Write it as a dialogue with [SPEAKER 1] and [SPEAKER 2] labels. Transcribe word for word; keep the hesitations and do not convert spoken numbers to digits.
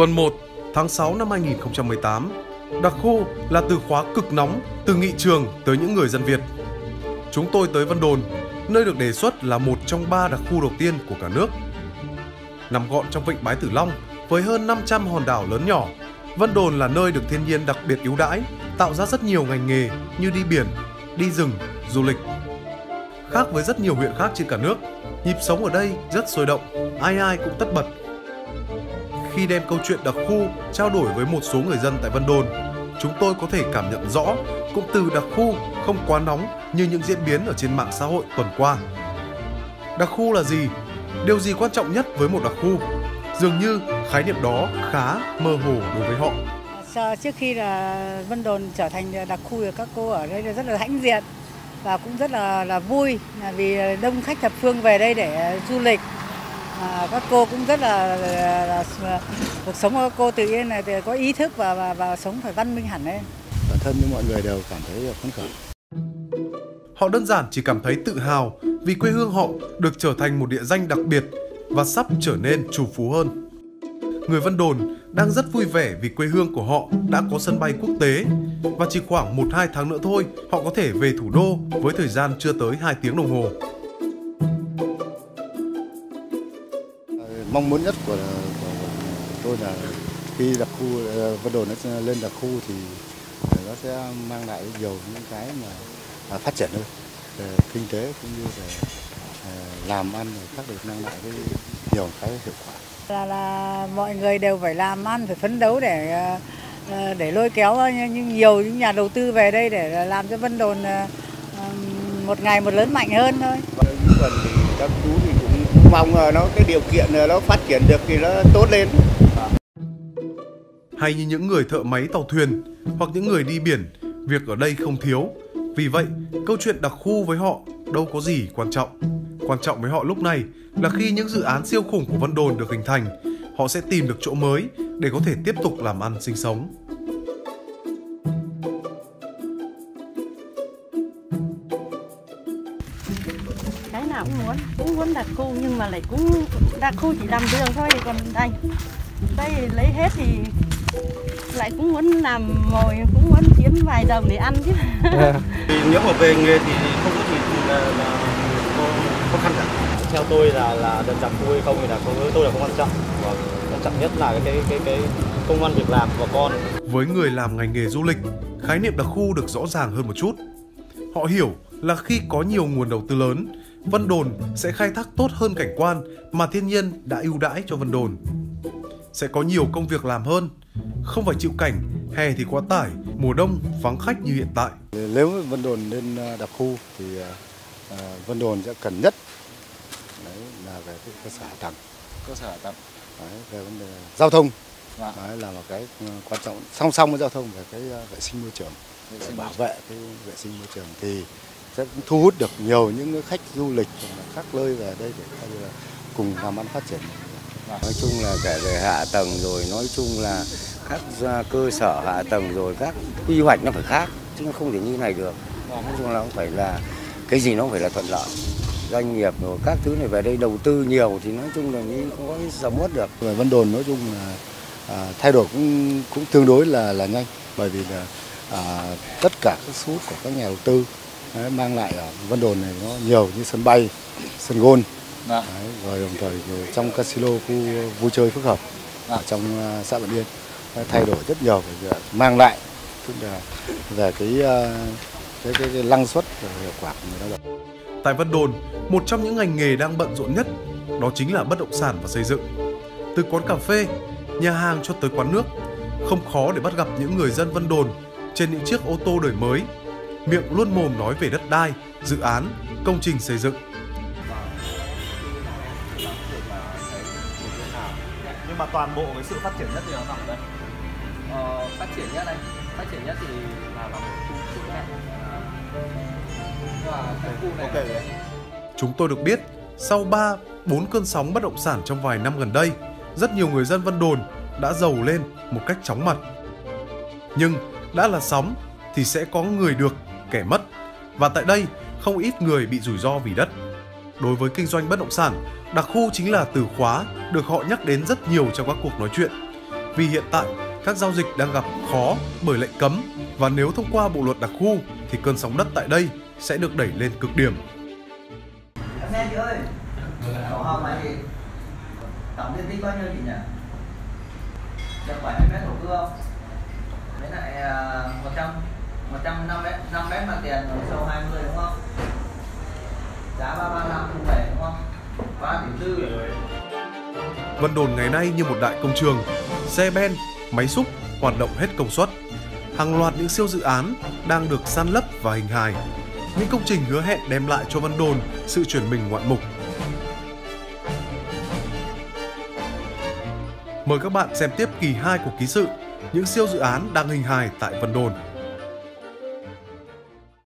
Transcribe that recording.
[SPEAKER 1] Tuần một, tháng sáu năm hai nghìn không trăm mười tám, đặc khu là từ khóa cực nóng từ nghị trường tới những người dân Việt. Chúng tôi tới Vân Đồn, nơi được đề xuất là một trong ba đặc khu đầu tiên của cả nước. Nằm gọn trong vịnh Bái Tử Long với hơn năm trăm hòn đảo lớn nhỏ, Vân Đồn là nơi được thiên nhiên đặc biệt ưu đãi, tạo ra rất nhiều ngành nghề như đi biển, đi rừng, du lịch. Khác với rất nhiều huyện khác trên cả nước, nhịp sống ở đây rất sôi động, ai ai cũng tất bật. Khi đem câu chuyện đặc khu trao đổi với một số người dân tại Vân Đồn, chúng tôi có thể cảm nhận rõ cụm từ đặc khu không quá nóng như những diễn biến ở trên mạng xã hội tuần qua. Đặc khu là gì? Điều gì quan trọng nhất với một đặc khu? Dường như khái niệm đó khá mơ hồ đối với họ.
[SPEAKER 2] Trước khi là Vân Đồn trở thành đặc khu thì các cô ở đây rất là hãnh diện và cũng rất là là vui, là vì đông khách thập phương về đây để du lịch. À, các cô cũng rất là, là, là, là cuộc sống của các cô tự nhiên là có ý thức và, và và sống phải văn minh hẳn lên.
[SPEAKER 3] Bản thân như mọi người đều cảm thấy phấn khởi.
[SPEAKER 1] Họ đơn giản chỉ cảm thấy tự hào vì quê hương họ được trở thành một địa danh đặc biệt và sắp trở nên trù phú hơn. Người Vân Đồn đang rất vui vẻ vì quê hương của họ đã có sân bay quốc tế và chỉ khoảng một hai tháng nữa thôi họ có thể về thủ đô với thời gian chưa tới hai tiếng đồng hồ.
[SPEAKER 3] Mong muốn nhất của, của tôi là khi đặc khu Vân Đồn nó lên đặc khu thì nó sẽ mang lại nhiều những cái mà phát triển hơn về kinh tế cũng như về làm ăn, các được mang lại cái nhiều cái hiệu quả.
[SPEAKER 2] Là, là mọi người đều phải làm ăn, phải phấn đấu để để lôi kéo nhưng nhiều những nhà đầu tư về đây để làm cho Vân Đồn một ngày một lớn mạnh hơn thôi.
[SPEAKER 4] Còn thì các chú thì cũng mong nó cái điều kiện nó phát triển được thì nó tốt lên.
[SPEAKER 1] Hay như những người thợ máy tàu thuyền hoặc những người đi biển, việc ở đây không thiếu. Vì vậy, câu chuyện đặc khu với họ đâu có gì quan trọng. Quan trọng với họ lúc này là khi những dự án siêu khủng của Vân Đồn được hình thành, họ sẽ tìm được chỗ mới để có thể tiếp tục làm ăn sinh sống.
[SPEAKER 5] Cái nào cũng muốn, cũng muốn đặc khu nhưng mà lại cũng đặc khu chỉ làm đường thôi, còn đây, đây lấy hết thì lại cũng muốn làm mồi, cũng muốn kiếm vài đồng để ăn chứ.
[SPEAKER 6] Yeah. Nếu mà về nghề thì không có gì là, là khó khăn cả. Theo tôi là là đặc khu hay không thì là đối với tôi là không quan trọng, và quan trọng nhất là cái cái cái công ăn việc làm của bà con.
[SPEAKER 1] Với người làm ngành nghề du lịch, khái niệm đặc khu được rõ ràng hơn một chút. Họ hiểu là khi có nhiều nguồn đầu tư lớn, Vân Đồn sẽ khai thác tốt hơn cảnh quan mà thiên nhiên đã ưu đãi cho Vân Đồn. Sẽ có nhiều công việc làm hơn, không phải chịu cảnh hè thì quá tải, mùa đông vắng khách như hiện tại.
[SPEAKER 3] Nếu Vân Đồn lên đặc khu thì uh, Vân Đồn sẽ cần nhất đấy là về cái cơ sở hạ tầng,
[SPEAKER 4] cơ sở hạ tầng,
[SPEAKER 3] đấy, về vấn đề giao thông, đấy, là một cái quan trọng song song với giao thông về cái vệ sinh môi trường, vệ sinh bảo vệ cái vệ sinh môi trường thì sẽ thu hút được nhiều những khách du lịch các nơi về đây để cùng làm ăn phát triển.
[SPEAKER 4] Nói chung là cả về hạ tầng rồi, nói chung là các cơ sở hạ tầng rồi các quy hoạch nó phải khác, chứ nó không thể như này được. Nói chung là không phải là cái gì nó phải là thuận lợi. Doanh nghiệp rồi các thứ này về đây đầu tư nhiều thì nói chung là như không có sầm uất được.
[SPEAKER 3] Về Vân Đồn nói chung là à, thay đổi cũng cũng tương đối là là nhanh, bởi vì là à, tất cả các số của các nhà đầu tư đấy, mang lại ở Vân Đồn này nó nhiều như sân bay, sân golf. Đấy, rồi đồng thời trong casino khu vui chơi phức hợp ở trong uh, xã Vạn Yên thay đổi rất nhiều, mang lại tức là về cái cái, cái, cái năng suất và hiệu quả của người lao động.
[SPEAKER 1] Tại Vân Đồn, một trong những ngành nghề đang bận rộn nhất đó chính là bất động sản và xây dựng. Từ quán cà phê, nhà hàng cho tới quán nước, không khó để bắt gặp những người dân Vân Đồn trên những chiếc ô tô đời mới, miệng luôn mồm nói về đất đai, dự án, công trình xây dựng.
[SPEAKER 7] Nhưng mà toàn bộ cái sự phát triển nhất thì nó nằm ở đây. Ờ, phát triển nhất đây, phát triển nhất thì là nằm ở khu chỗ này. Và cái khu này. Okay.
[SPEAKER 1] Chúng tôi được biết, sau ba, bốn cơn sóng bất động sản trong vài năm gần đây, rất nhiều người dân Vân Đồn đã giàu lên một cách chóng mặt. Nhưng đã là sóng thì sẽ có người được, kẻ mất. Và tại đây, không ít người bị rủi ro vì đất. Đối với kinh doanh bất động sản, đặc khu chính là từ khóa được họ nhắc đến rất nhiều trong các cuộc nói chuyện. Vì hiện tại, các giao dịch đang gặp khó bởi lệnh cấm và nếu thông qua bộ luật đặc khu thì cơn sóng đất tại đây sẽ được đẩy lên cực điểm.
[SPEAKER 7] Nghe chị ơi, sổ hồng là gì? Tổng diện tích bao nhiêu chị nhỉ? Được bảy mươi mét thổ cư không? Với lại một trăm, một trăm năm mét, năm mét mặt tiền rồi sâu hai mươi đúng không? Giá ba ba năm thu về đúng không? ba tỷ tư rồi.
[SPEAKER 1] Vân Đồn ngày nay như một đại công trường, xe ben, máy xúc hoạt động hết công suất. Hàng loạt những siêu dự án đang được san lấp và hình hài. Những công trình hứa hẹn đem lại cho Vân Đồn sự chuyển mình ngoạn mục. Mời các bạn xem tiếp kỳ hai của ký sự những siêu dự án đang hình hài tại Vân Đồn.